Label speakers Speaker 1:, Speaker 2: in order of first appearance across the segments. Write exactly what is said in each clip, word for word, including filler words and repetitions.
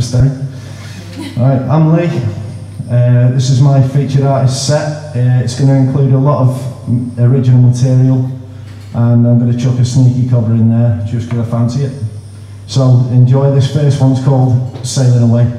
Speaker 1: stay. Alright, I'm Lee. Uh, this is my featured artist set. Uh, it's going to include a lot of original material, and I'm going to chuck a sneaky cover in there just because I fancy it. So enjoy. This first one's called Sailing Away.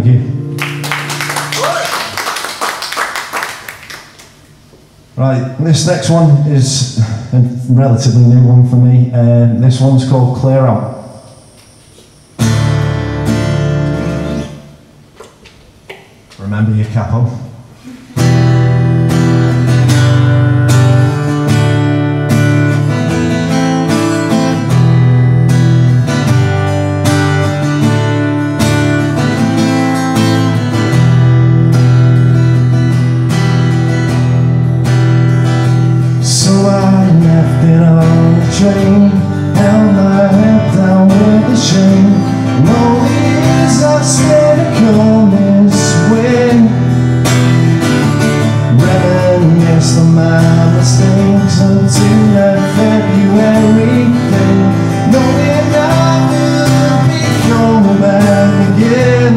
Speaker 1: Thank you. Right, this next one is a relatively new one for me. Uh, this one's called Clear Out. Remember your capo. Train, held my head down with the shame. And all the years I've spent a calmness wind. Reminisce on my mistakes until that February day, knowing I will be coming back again.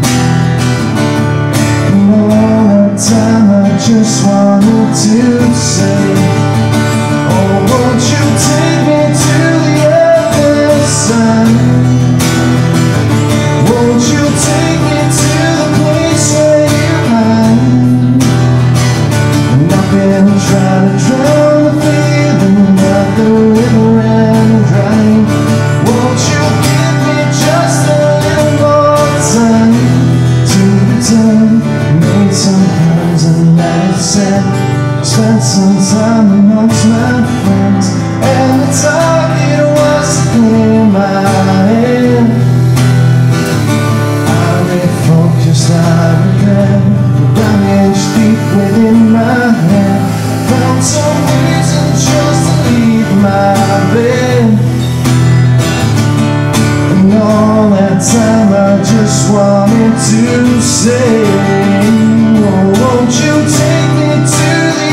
Speaker 1: And all that time I just wanted to say, oh, won't you take me to the other side? Won't you take me to the place where you hide? And I've been trying to drown the feeling that the river ran dry. Won't you give me just a little more time to return? Made some plans and let it set. Spent some time amongst my friends, and the target was to clear my head. I refocused, I regret the damage deep within my head. Found some reason just to leave my bed. And all that time I just wanted to say, oh, won't you take me to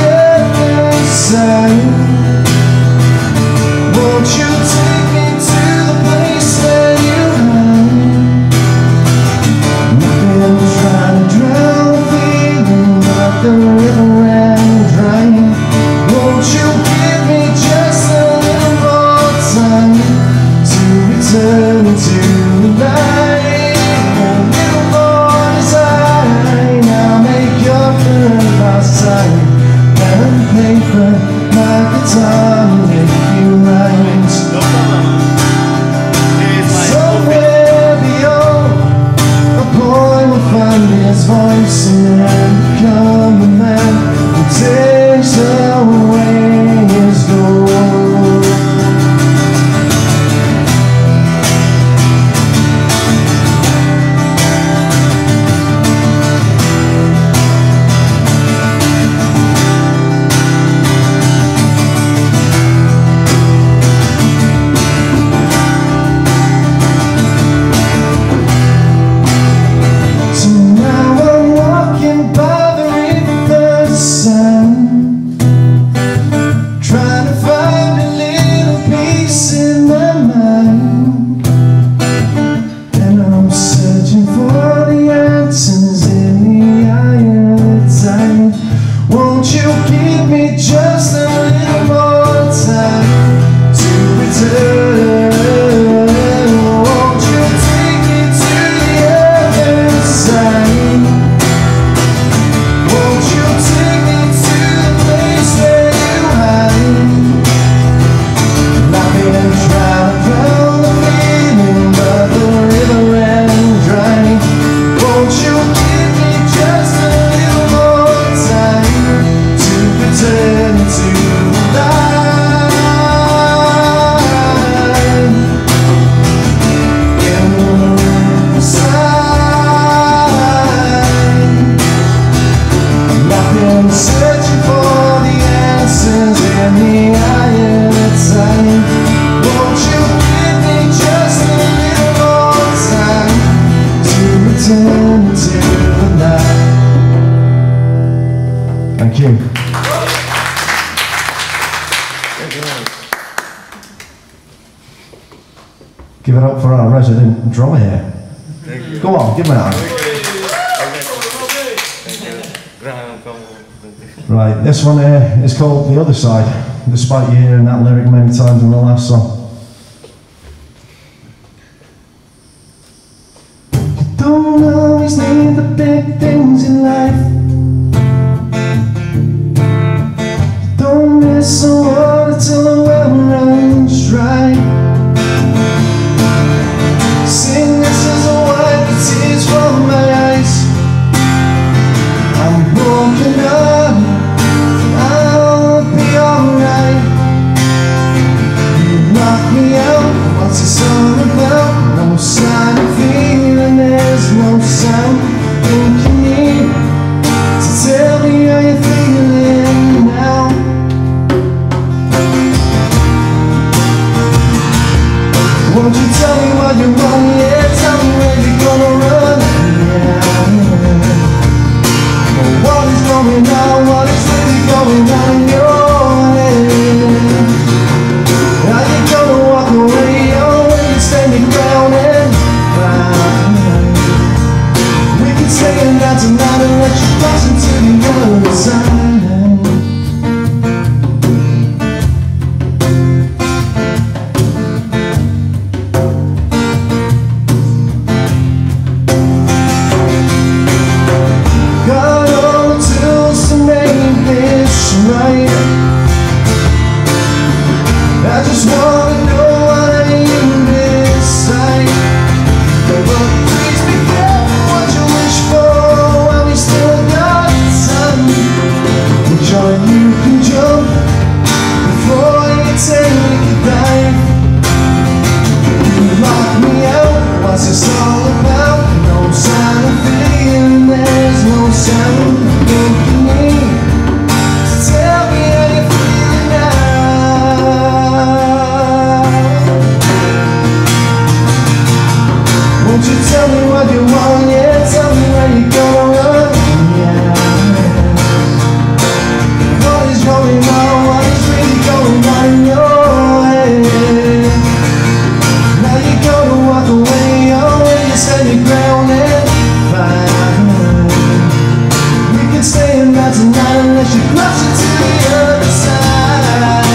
Speaker 1: won't you take me to the place where you hide? I've been trying to drown the feeling, but the river ran dry. Won't you give me just a little more time to return to the light? A little more design, I'll make up for lost time. Pen and paper, my guitar, and a few lines.
Speaker 2: No problem.
Speaker 1: Somewhere beyond, a boy will find his voice and then become a man who takes away his gold. Give it up for our resident drummer here.
Speaker 2: Thank you.
Speaker 1: Go on, give him a hand. Right, this one here is called The Other Side, despite you hearing that lyric many times in the last song. Don't always need big things in life. Don't miss the water till the well runs dry. Sickness will wipe the tears from my eyes. I'm broken up, I'll be alright. You knock me out, what's this all about? No sign of feeling, there's no sound. Think you need to tell me how you're feeling now. Won't you tell me what you want, yeah, tell me where you're gonna run, yeah. But what is going on, what is really going on in your head? Are you gonna walk away, or will you stand your ground and fight? We can stay in that tonight and let you cross into the other side. I just wanna know what I am beside. But please be careful what you wish for while we still got time. Which one you can jump before you take a dive. You lock me out, what's this all about? No sign of feeling, there's no sound. Looking me to tell me how you feel now. Won't you tell me what you want, yeah, tell me where you're gonna run, yeah. What is going on, what is really going on in your head? Now you're gonna walk away, or will you stand your ground and fight? We can stay in that tonight unless you cross it to the other side.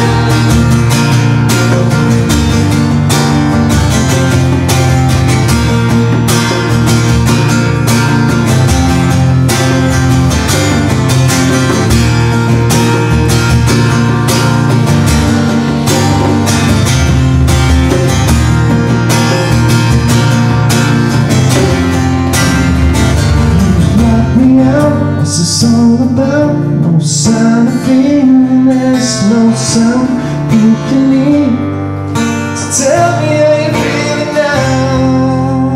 Speaker 1: What's this all about? No sign of feeling, there's no sound you can need to tell me how you're feeling now.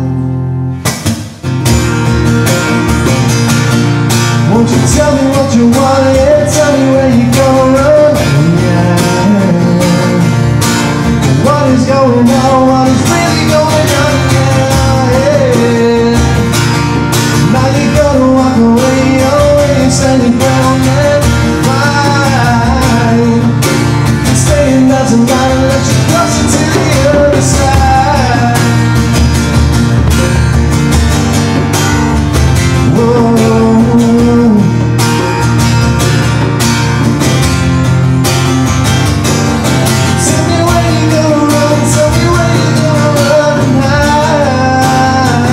Speaker 1: Won't you tell me what you want, yeah, tell me where you're gonna run, yeah. What is going on, what is really going on, yeah. Now you're gonna walk away, standing ground and fight. Staying out tonight and let you cross into the other side. Whoa. Tell me where you gonna run, tell me where you gonna run and hide.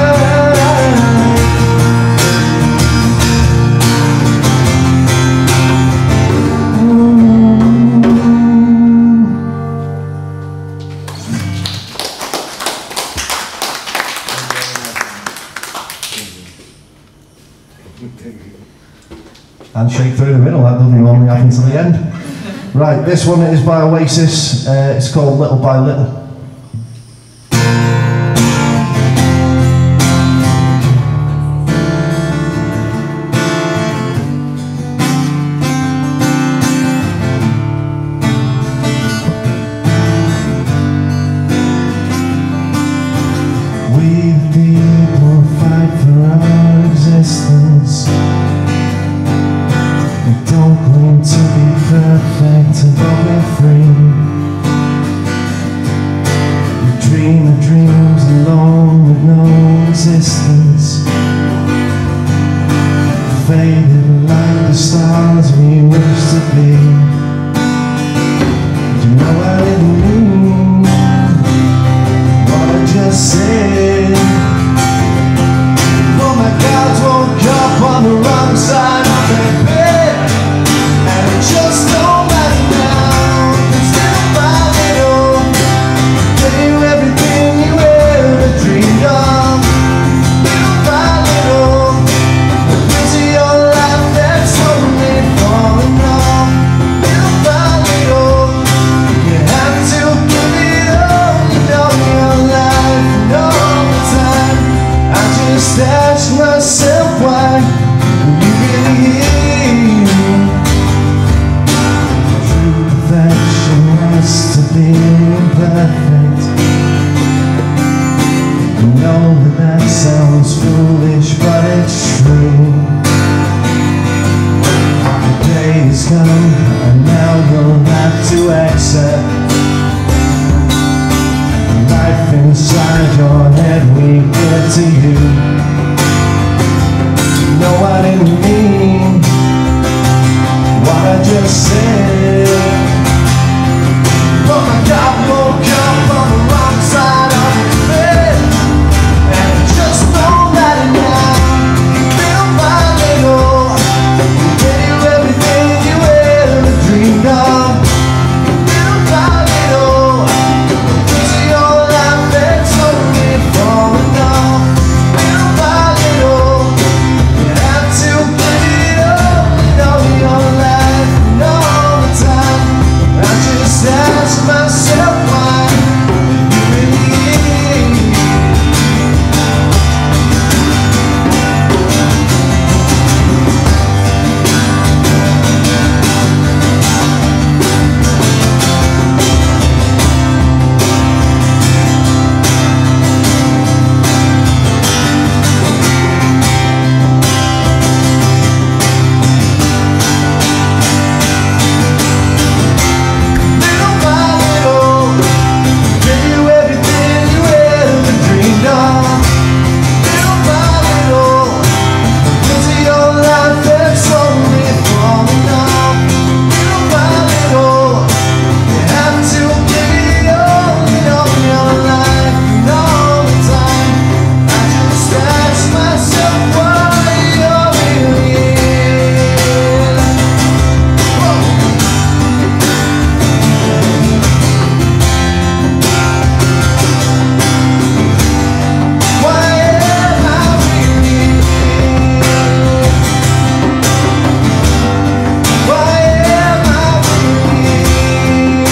Speaker 1: Handshake through the middle, that doesn't normally happen to the end. Right, this one is by Oasis, uh, it's called Little by Little. We people fight for our existence. We don't claim to be perfect, but we're free. We dream of dreams alone with no resistance. Faded like the stars we wish to be. Do you know what it means? What I just said. Oh my God. myself why you really here. True perfection has to be imperfect. I know that that sounds foolish, but it's true. The day is come, and now you'll have to accept life inside your head we give to you. No, I didn't mean what I just said. But my God woke up on the wrong side of the bed, and I just know that now, little by little, you gave you everything you ever dreamed of. Little by little, piece of your life that's only falling off. Little by little, you have to give it all, you know, your life, and all the time. I just ask myself why you really is. Little by little, gave you everything you ever dreamed of. Little by little, piece of your life that's only falling off. Little by little, you have to give it all, you know, your life and all the time. I just ask myself why you're really here. Whoa. Why am I really here? Why am I really here?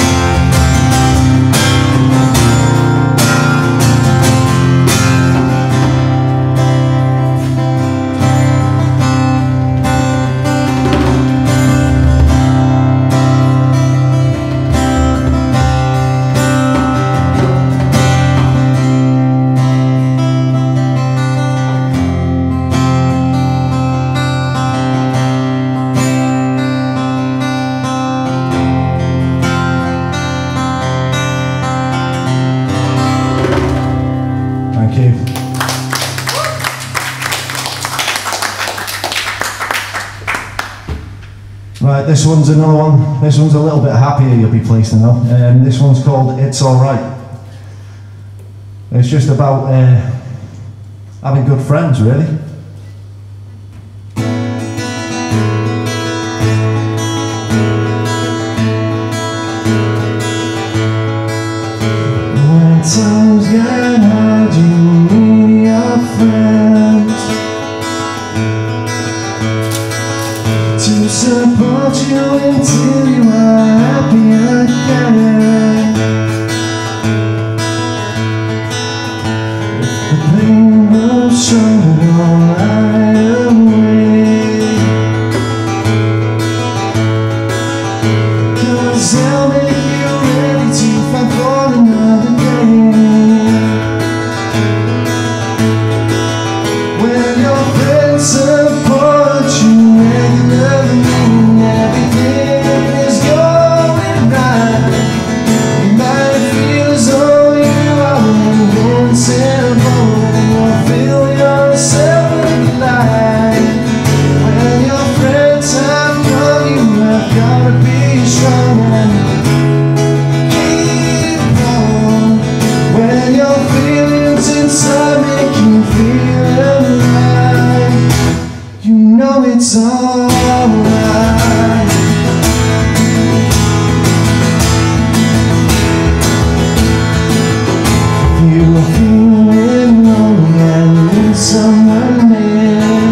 Speaker 1: Thank you. Right, this one's another one. This one's a little bit happier, you'll be pleased to know. Um, this one's called It's Alright. It's just about uh, having good friends, really. When times get hard, you need your friends to support you until you are happy again. The pain grows stronger all night away, 'cause they'll make you ready to fight for another day. When your friends support you regularly, everything is going right. You might feel as though you are invincible, and you'll feel yourself in the light. When your friends have gone, you have gotta be strong and keep on. When your feelings inside make you feel alive, you know it's alright. You are feeling lonely and need someone near.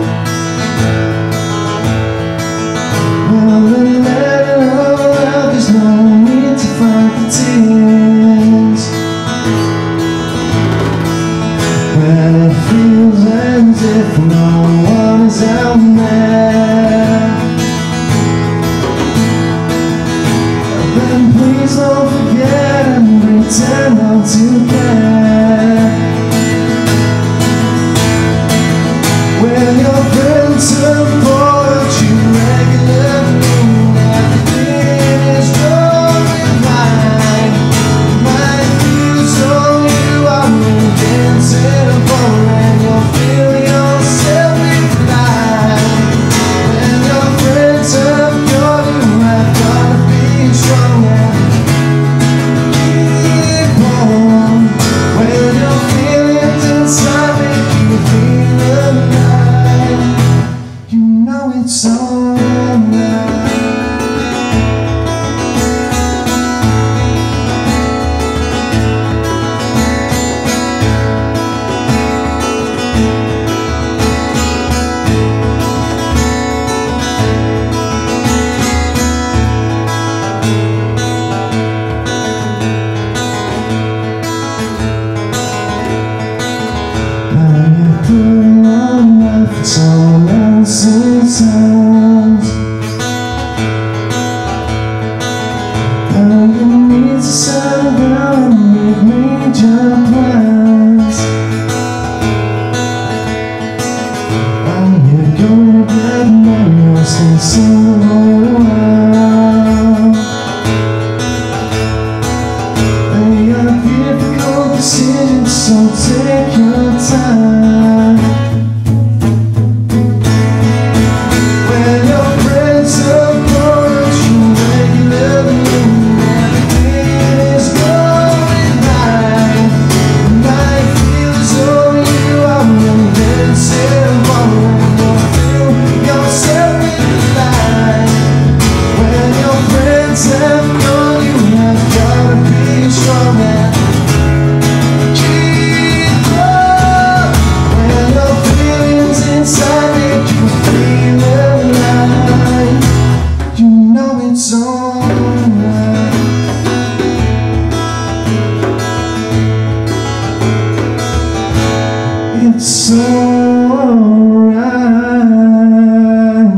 Speaker 1: Well, then let it all out, there's no need to fight the tears. When it feels as if no one is out there, then please don't forget and pretend not to care. When your friends support you regularly, everything is going right. My views on you are dancing upon, and you'll feel yourself inclined. When your friends have got you, I've gotta be strong and keep on. When your feelings inside make you feel alive, you know it's alright. Putting on life for someone else's hands. Now you need to settle down and make major plans. And you're going to get married or stay single a while. They are difficult decisions, so take your time. When your friends approach you regularly, everything is going right. Life feels on you, I'm invincible, and you'll feel yourself alive. When your friends have gone, you have gotta be strong and keep up. When your feelings inside make you feel alive, you know it's alright. It's alright.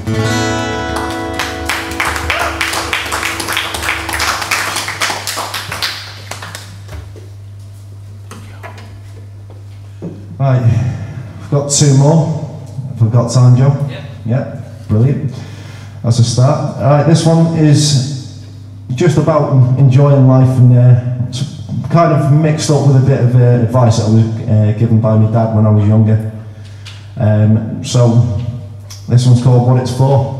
Speaker 1: Right, we've got two more. If we've got time, Joe?
Speaker 2: Yeah.
Speaker 1: Yeah, brilliant. That's a start. Alright, this one is just about enjoying life, and uh, it's kind of mixed up with a bit of uh, advice that I was uh, given by my dad when I was younger. Um, so, this one's called What It's For.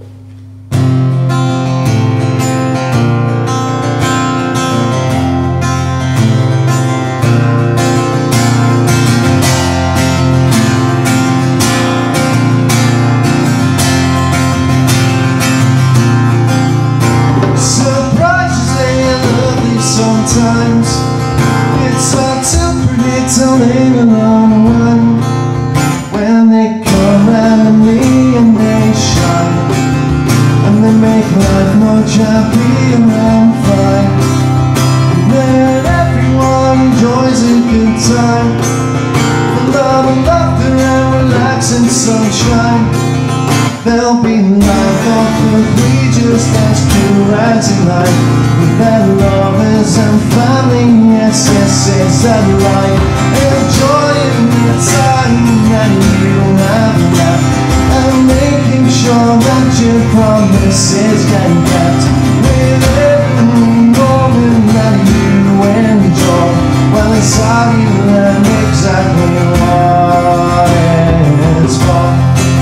Speaker 1: Surprises ain't lovely sometimes. It's hard to predict how they will unwind. When they come randomly and they shine, and they make life much happier and fine. And then everyone enjoys a good time, for love and laughter and relaxing sunshine. There'll be life off the free, just as pure as in life, with their lovers and family. Yes, yes, yes, that life, enjoying the time that you have left, and making sure that your promises get kept. With every moment that you enjoy, well, it's how you learn exactly what it's for.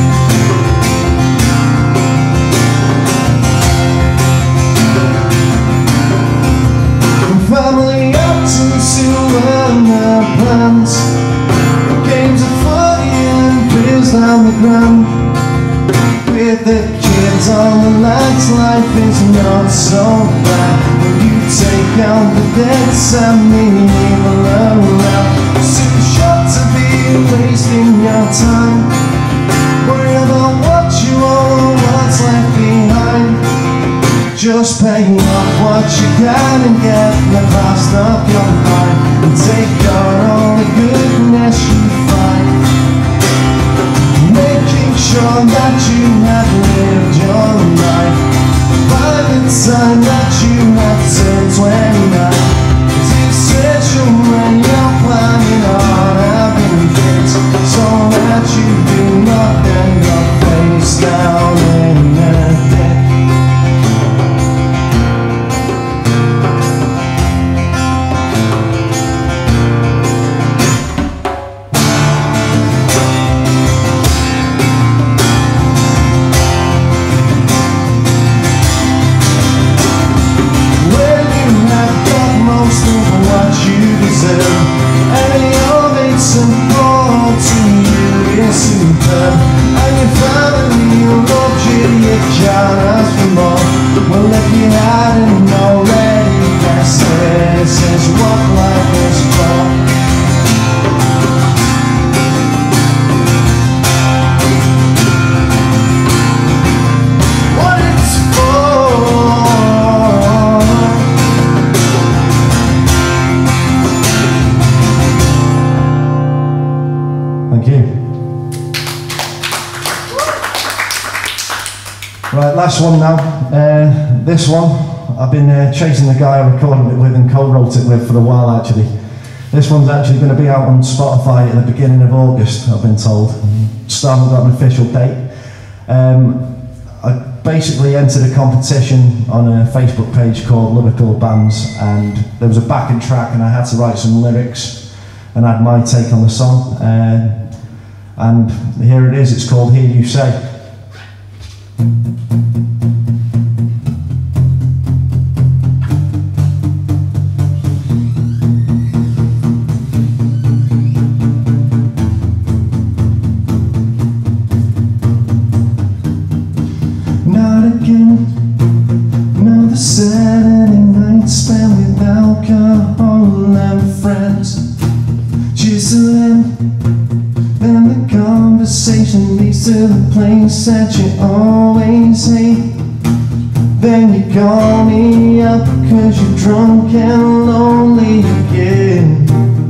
Speaker 1: Family absence to learn their plans, games of footy and beers down the ground. With the kids on the lads, life is not so bad when you take out the debts and the evil around. It's too short to be wasting your time worrying about what you own or what's left behind. Just pay off what you can and get the past off your mind, and take on all the goodness you find. you do nothing, your face down in the ditch. Right, last one now. Uh, this one, I've been uh, chasing the guy I recorded it with and co-wrote it with for a while actually. This one's actually going to be out on Spotify at the beginning of August, I've been told. Still haven't got an official date. Um, I basically entered a competition on a Facebook page called Lyrical Bands, and there was a backing track and I had to write some lyrics and add my take on the song. Uh, and here it is, it's called Hear You Say. Another Saturday night spent with alcohol and friends, chiseling. Then the conversation leads to the place that you always hate. Then you call me up cause you're drunk and lonely again.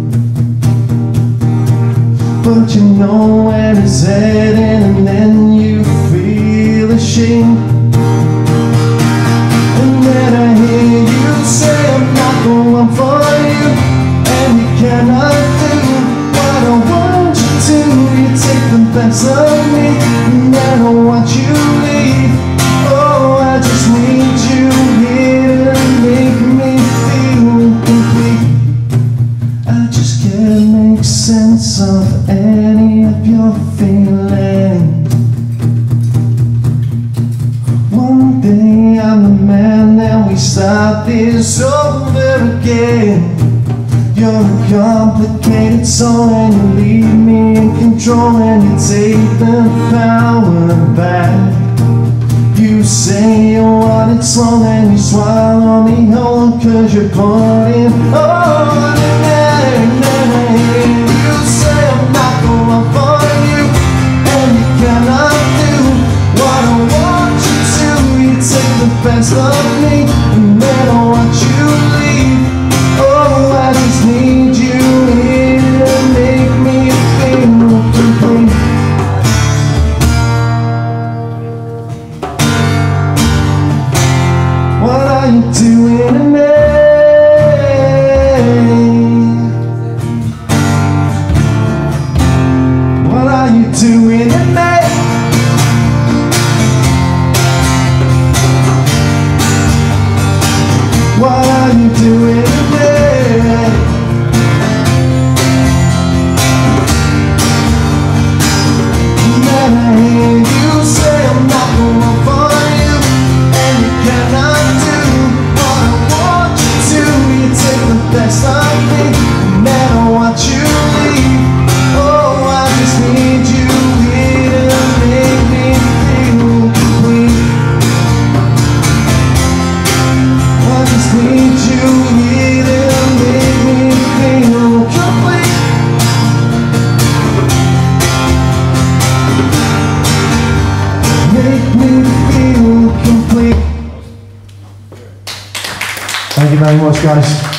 Speaker 1: But you know where it's heading and then you feel ashamed. And then I hear you say I'm not the one for you, and you cannot do what I want you to. You take the best of me and then I want you to leave. Oh, I just need you here to make me feel complete. I just can't make sense of any of your feelings. One day I'm the man and we start this over again. You're a complicated soul and you leave me in control and you take the power back. You say you want it slow and you swallow me whole cause you're poured in. Oh, and then I hear you say I'm not the one for you, and you cannot do what I want you to. You take the best of me and then I want you to leave. Oh, I just need you here to make me feel complete. What are you doing to me? What are you doing to me? What are you doing to me? And then I hear you say I'm not the one for you, and you cannot do what I want you to. You take the best of me and then I want you to leave. Oh, I just need you here to make me feel complete. I just need you here to make me feel complete. Make me feel complete. Thank you very much, guys.